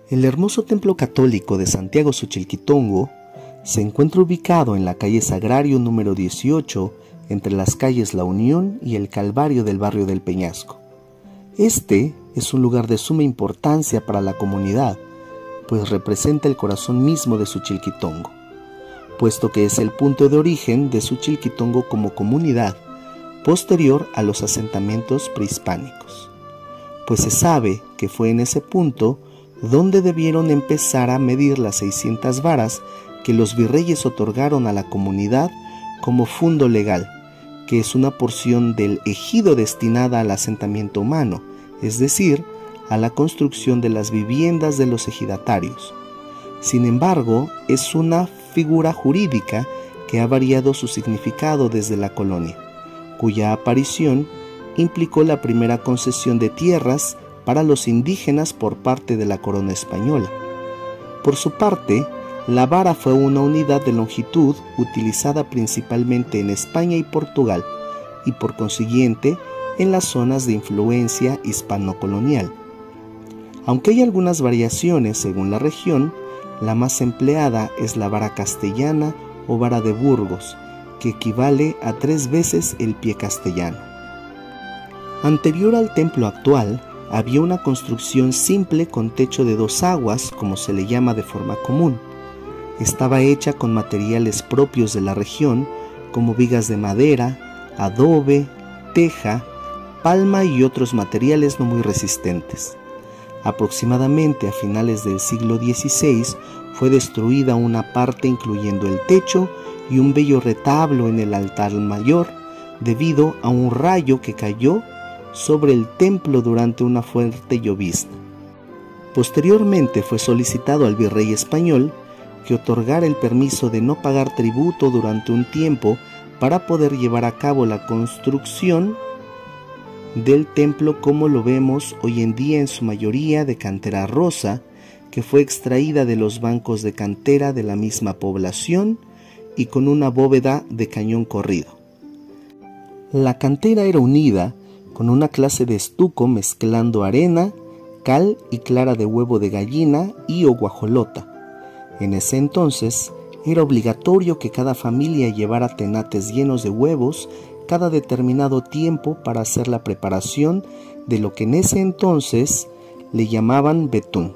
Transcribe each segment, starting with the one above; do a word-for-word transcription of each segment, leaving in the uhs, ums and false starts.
El hermoso templo católico de Santiago Xochilquitongo se encuentra ubicado en la calle Sagrario número dieciocho, entre las calles La Unión y el Calvario del barrio del Peñasco. Este es un lugar de suma importancia para la comunidad, pues representa el corazón mismo de Xochilquitongo, puesto que es el punto de origen de Xochilquitongo como comunidad, posterior a los asentamientos prehispánicos, pues se sabe que fue en ese punto donde debieron empezar a medir las seiscientas varas que los virreyes otorgaron a la comunidad como fundo legal, que es una porción del ejido destinada al asentamiento humano, es decir, a la construcción de las viviendas de los ejidatarios. Sin embargo, es una figura jurídica que ha variado su significado desde la colonia, cuya aparición implicó la primera concesión de tierras para los indígenas por parte de la corona española. Por su parte, la vara fue una unidad de longitud utilizada principalmente en España y Portugal, y por consiguiente en las zonas de influencia hispano-colonial. Aunque hay algunas variaciones según la región, la más empleada es la vara castellana o vara de Burgos, que equivale a tres veces el pie castellano. Anterior al templo actual, había una construcción simple con techo de dos aguas, como se le llama de forma común. Estaba hecha con materiales propios de la región, como vigas de madera, adobe, teja, palma y otros materiales no muy resistentes. Aproximadamente a finales del siglo dieciséis fue destruida una parte incluyendo el techo y un bello retablo en el altar mayor, debido a un rayo que cayó sobre el templo durante una fuerte llovizna. Posteriormente fue solicitado al virrey español que otorgara el permiso de no pagar tributo durante un tiempo para poder llevar a cabo la construcción del templo como lo vemos hoy en día, en su mayoría de cantera rosa, que fue extraída de los bancos de cantera de la misma población y con una bóveda de cañón corrido. La cantera era unida con una clase de estuco mezclando arena, cal y clara de huevo de gallina y o guajolota. En ese entonces era obligatorio que cada familia llevara tenates llenos de huevos cada determinado tiempo para hacer la preparación de lo que en ese entonces le llamaban betún.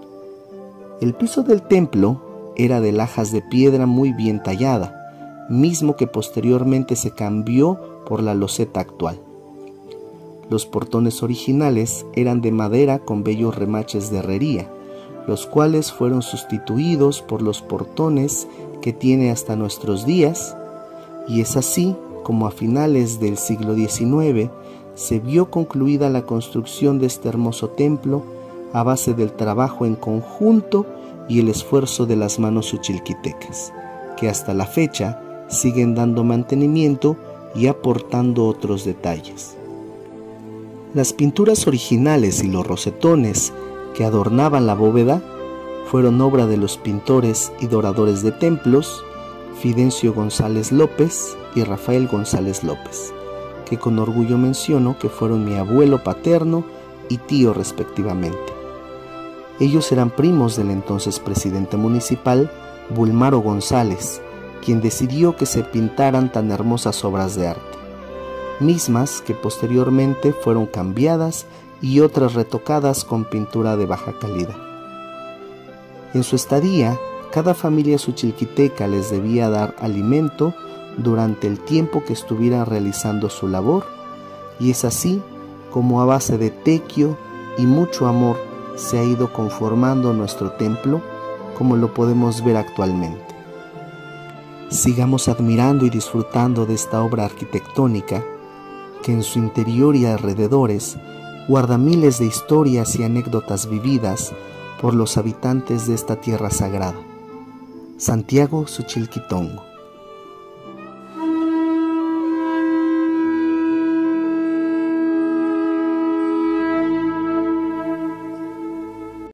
El piso del templo era de lajas de piedra muy bien tallada, mismo que posteriormente se cambió por la loseta actual. Los portones originales eran de madera con bellos remaches de herrería, los cuales fueron sustituidos por los portones que tiene hasta nuestros días, y es así como a finales del siglo diecinueve se vio concluida la construcción de este hermoso templo a base del trabajo en conjunto y el esfuerzo de las manos xochilquitecas, que hasta la fecha siguen dando mantenimiento y aportando otros detalles. Las pinturas originales y los rosetones que adornaban la bóveda fueron obra de los pintores y doradores de templos Fidencio González López y Rafael González López, que con orgullo menciono que fueron mi abuelo paterno y tío respectivamente. Ellos eran primos del entonces presidente municipal Bulmaro González, quien decidió que se pintaran tan hermosas obras de arte, mismas que posteriormente fueron cambiadas y otras retocadas con pintura de baja calidad. En su estadía, cada familia xochilquiteca les debía dar alimento durante el tiempo que estuvieran realizando su labor, y es así como a base de tequio y mucho amor se ha ido conformando nuestro templo como lo podemos ver actualmente. Sigamos admirando y disfrutando de esta obra arquitectónica que en su interior y alrededores guarda miles de historias y anécdotas vividas por los habitantes de esta tierra sagrada. Santiago Xochilquitongo.